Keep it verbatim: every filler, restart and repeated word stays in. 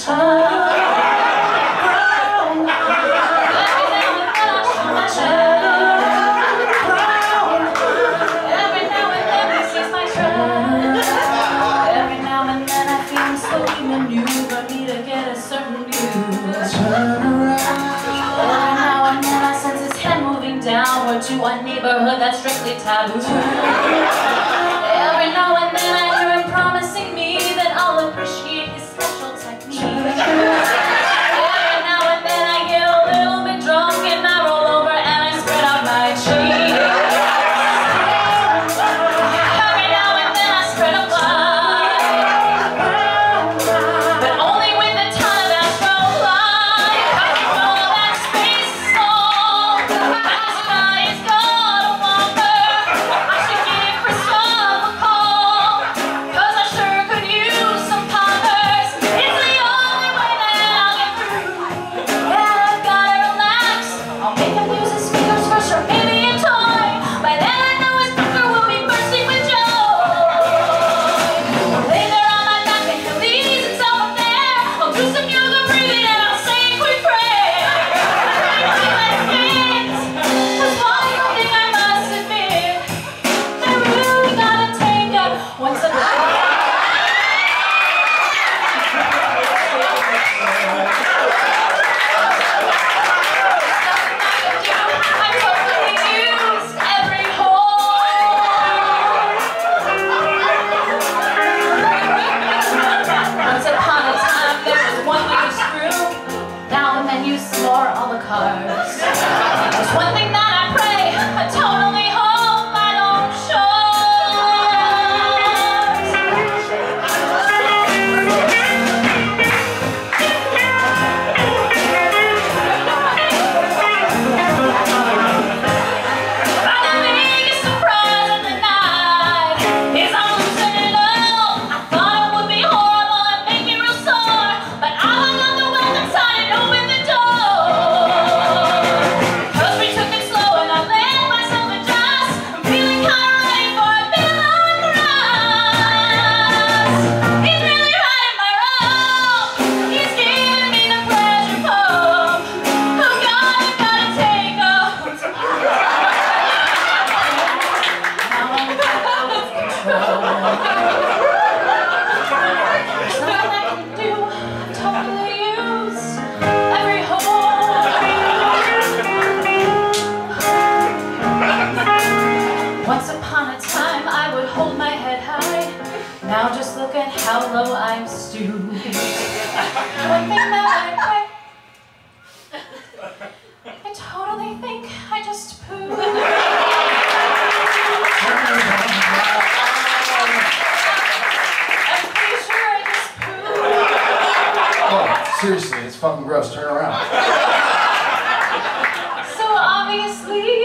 To a neighborhood that's strictly taboo. Every now and then I hear him promising me that I'll appreciate his special technique. Every now and then I get a little bit drunk and I roll over and I spread out my cheeks. Every now and then I spread a wide, but only with a ton of astral light. All that space is small. All the cars. There's one thing that I pray, I totally hope I don't show. But the biggest surprise of the night is I'm losing it all. I thought it would be horrible and make me real sore, but I hung on the welcome sign and opened the door. Once upon a time I would hold my head high. Now just look at how low I'm stooped. One thing that I pray, I totally think I just pooped. I'm pretty sure I just pooped. Oh, seriously, it's fucking gross. Turn around. So obviously